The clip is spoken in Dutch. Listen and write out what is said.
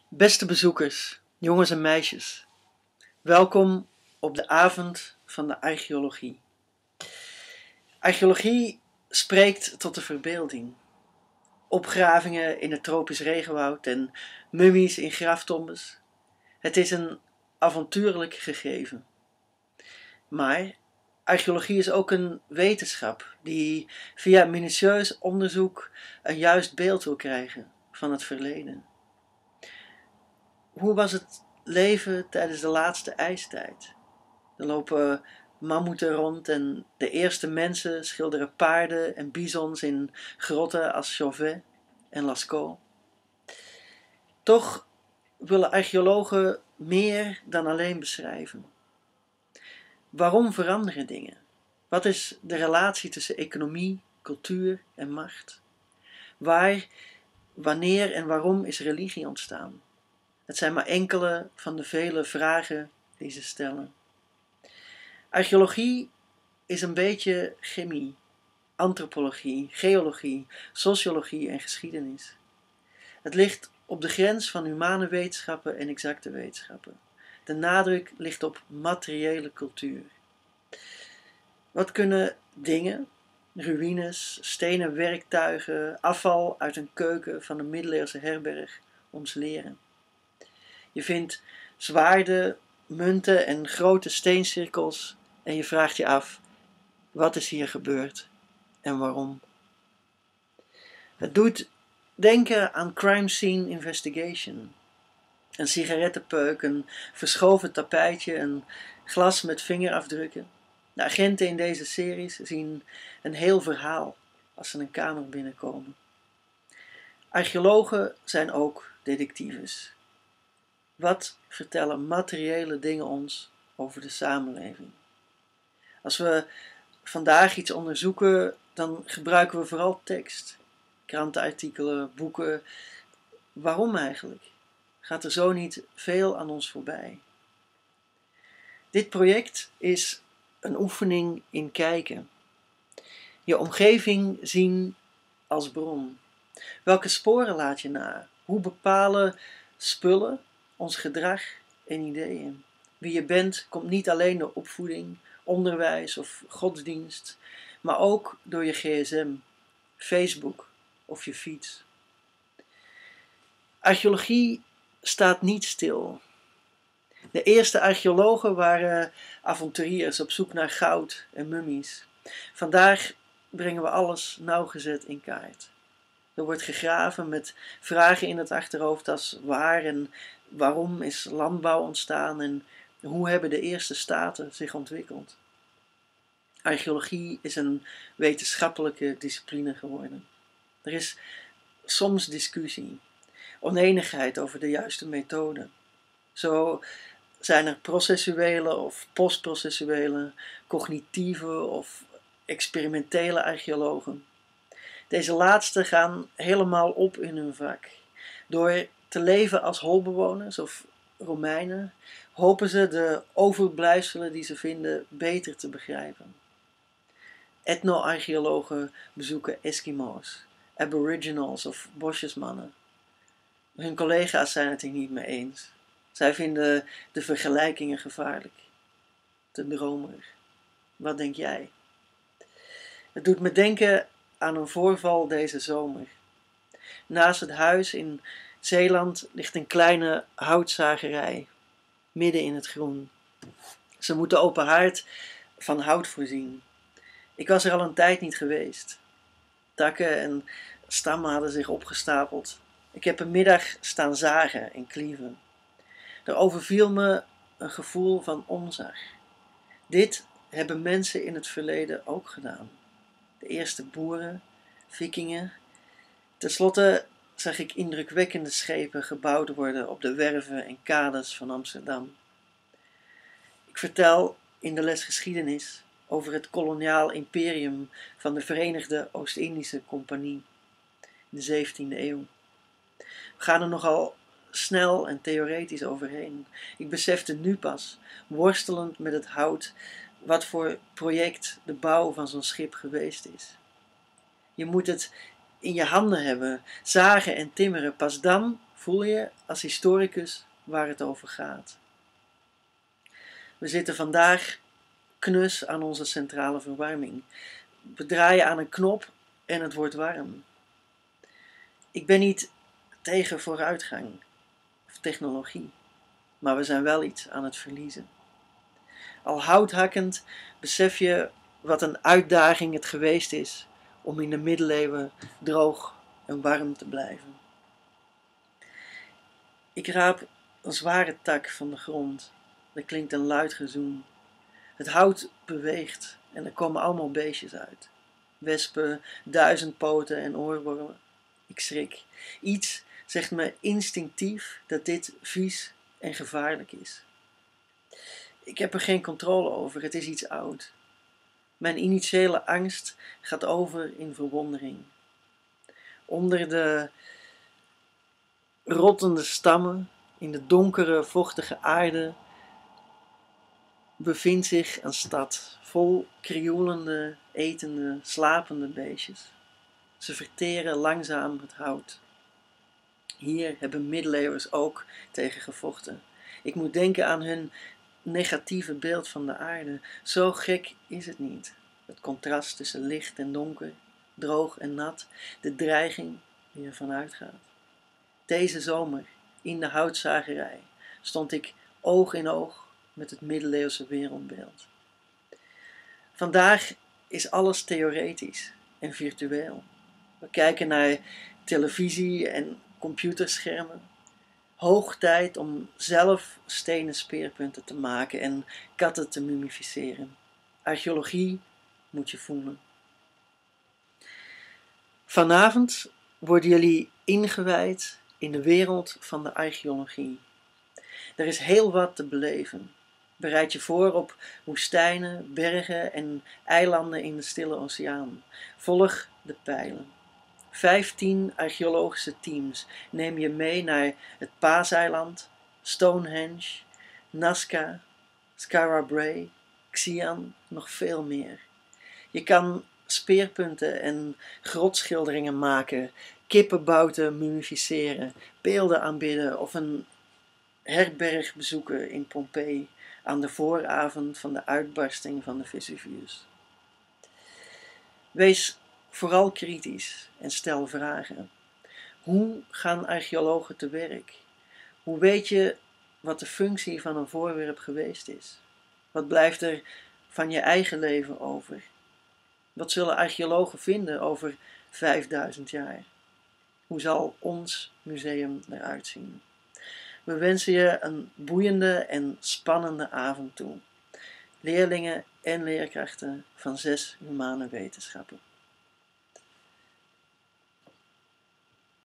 Beste bezoekers, jongens en meisjes, welkom op de avond van de archeologie. Archeologie spreekt tot de verbeelding. Opgravingen in het tropisch regenwoud en mummies in graftombes. Het is een avontuurlijk gegeven. Maar archeologie is ook een wetenschap die via minutieus onderzoek een juist beeld wil krijgen van het verleden. Hoe was het leven tijdens de laatste ijstijd? Er lopen mammoeten rond en de eerste mensen schilderen paarden en bizons in grotten als Chauvet en Lascaux. Toch willen archeologen meer dan alleen beschrijven. Waarom veranderen dingen? Wat is de relatie tussen economie, cultuur en macht? Waar, wanneer en waarom is religie ontstaan? Het zijn maar enkele van de vele vragen die ze stellen. Archeologie is een beetje chemie, antropologie, geologie, sociologie en geschiedenis. Het ligt op de grens van humane wetenschappen en exacte wetenschappen. De nadruk ligt op materiële cultuur. Wat kunnen dingen, ruïnes, stenen werktuigen, afval uit een keuken van een middeleeuwse herberg ons leren? Je vindt zwaarden, munten en grote steencirkels en je vraagt je af, wat is hier gebeurd en waarom? Het doet denken aan crime scene investigation. Een sigarettenpeuk, een verschoven tapijtje, een glas met vingerafdrukken. De agenten in deze series zien een heel verhaal als ze een kamer binnenkomen. Archeologen zijn ook detectives. Wat vertellen materiële dingen ons over de samenleving? Als we vandaag iets onderzoeken, dan gebruiken we vooral tekst. Krantenartikelen, boeken. Waarom eigenlijk? Gaat er zo niet veel aan ons voorbij? Dit project is een oefening in kijken. Je omgeving zien als bron. Welke sporen laat je na? Hoe bepalen spullen ons gedrag en ideeën? Wie je bent komt niet alleen door opvoeding, onderwijs of godsdienst, maar ook door je gsm, Facebook of je fiets. Archeologie staat niet stil. De eerste archeologen waren avonturiers op zoek naar goud en mummies. Vandaag brengen we alles nauwgezet in kaart. Er wordt gegraven met vragen in het achterhoofd als waar en waarom is landbouw ontstaan en hoe hebben de eerste staten zich ontwikkeld. Archeologie is een wetenschappelijke discipline geworden. Er is soms discussie, onenigheid over de juiste methode. Zo zijn er processuele of postprocessuele, cognitieve of experimentele archeologen. Deze laatste gaan helemaal op in hun vak. Door te leven als holbewoners of Romeinen hopen ze de overblijfselen die ze vinden beter te begrijpen. Etno-archeologen bezoeken Eskimo's, aboriginals of bosjesmannen. Hun collega's zijn het hier niet mee eens. Zij vinden de vergelijkingen gevaarlijk. Te dromerig. Wat denk jij? Het doet me denken aan een voorval deze zomer. Naast het huis in Zeeland ligt een kleine houtzagerij, midden in het groen. Ze moeten open haard van hout voorzien. Ik was er al een tijd niet geweest. Takken en stammen hadden zich opgestapeld. Ik heb een middag staan zagen en klieven. Er overviel me een gevoel van onzag. Dit hebben mensen in het verleden ook gedaan. De eerste boeren, vikingen. Ten slotte zag ik indrukwekkende schepen gebouwd worden op de werven en kades van Amsterdam. Ik vertel in de les geschiedenis over het koloniaal imperium van de Verenigde Oost-Indische Compagnie in de 17e eeuw. We gaan er nogal snel en theoretisch overheen. Ik besefte nu pas, worstelend met het hout, wat voor project de bouw van zo'n schip geweest is. Je moet het in je handen hebben, zagen en timmeren, pas dan voel je als historicus waar het over gaat. We zitten vandaag knus aan onze centrale verwarming. We draaien aan een knop en het wordt warm. Ik ben niet tegen vooruitgang of technologie, maar we zijn wel iets aan het verliezen. Al houthakkend besef je wat een uitdaging het geweest is om in de middeleeuwen droog en warm te blijven. Ik raap een zware tak van de grond. Er klinkt een luid gezoem. Het hout beweegt en er komen allemaal beestjes uit. Wespen, duizendpoten en oorwormen. Ik schrik. Iets zegt me instinctief dat dit vies en gevaarlijk is. Ik heb er geen controle over, het is iets oud. Mijn initiële angst gaat over in verwondering. Onder de rottende stammen, in de donkere, vochtige aarde, bevindt zich een stad vol krioelende, etende, slapende beestjes. Ze verteren langzaam het hout. Hier hebben middeleeuwers ook tegen gevochten. Ik moet denken aan hun negatieve beeld van de aarde. Zo gek is het niet. Het contrast tussen licht en donker, droog en nat, de dreiging die ervan uitgaat. Deze zomer, in de houtzagerij, stond ik oog in oog met het middeleeuwse wereldbeeld. Vandaag is alles theoretisch en virtueel. We kijken naar televisie en computerschermen. Hoog tijd om zelf stenen speerpunten te maken en katten te mumificeren. Archeologie moet je voelen. Vanavond worden jullie ingewijd in de wereld van de archeologie. Er is heel wat te beleven. Bereid je voor op woestijnen, bergen en eilanden in de Stille Oceaan. Volg de pijlen. 15 archeologische teams neem je mee naar het Paaseiland, Stonehenge, Nazca, Skara Brae, Xi'an, nog veel meer. Je kan speerpunten en grotschilderingen maken, kippenbouten mumificeren, beelden aanbidden of een herberg bezoeken in Pompeii aan de vooravond van de uitbarsting van de Vesuvius. Wees vooral kritisch en stel vragen. Hoe gaan archeologen te werk? Hoe weet je wat de functie van een voorwerp geweest is? Wat blijft er van je eigen leven over? Wat zullen archeologen vinden over 5000 jaar? Hoe zal ons museum eruit zien? We wensen je een boeiende en spannende avond toe. Leerlingen en leerkrachten van 6 humane wetenschappen.